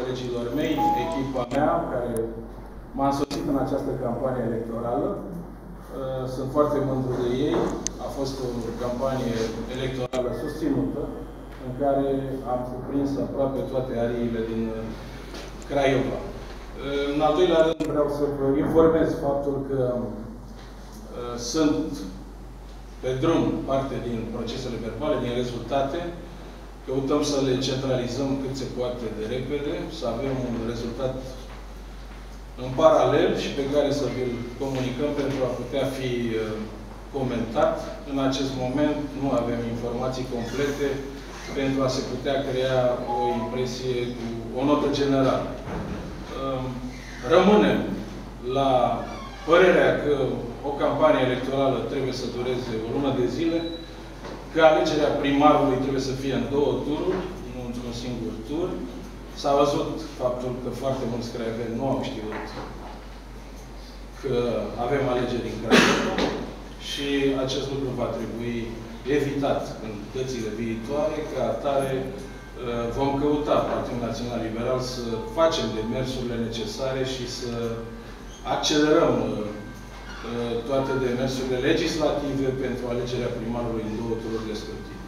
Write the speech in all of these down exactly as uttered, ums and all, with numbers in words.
colegilor mei, echipa mea, care m-a însoțit în această campanie electorală. Sunt foarte mândru de ei. A fost o campanie electorală susținută, în care am cuprins aproape toate ariile din Craiova. În al doilea rând, vreau să vă informez faptul că uh, sunt pe drum parte din procesele verbale, din rezultate. Căutăm să le centralizăm cât se poate de repede, să avem un rezultat în paralel și pe care să vi-l comunicăm pentru a putea fi uh, comentat. În acest moment nu avem informații complete pentru a se putea crea o impresie, o notă generală. Rămânem la părerea că o campanie electorală trebuie să dureze o lună de zile, că alegerea primarului trebuie să fie în două tururi, nu într-un singur tur. S-a văzut faptul că foarte mulți creioveni nu au știut că avem alegeri în Craiova și acest lucru va trebui evitat în dățile viitoare. Ca atare, vom căuta Partidul Național Liberal să facem demersurile necesare și să accelerăm toate demersurile legislative pentru alegerea primarului în două tururi de scrutin.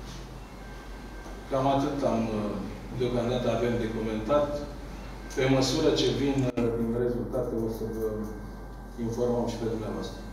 Cam atât am, deocamdată avem de comentat. Pe măsură ce vin din rezultate, o să vă informăm și pe dumneavoastră.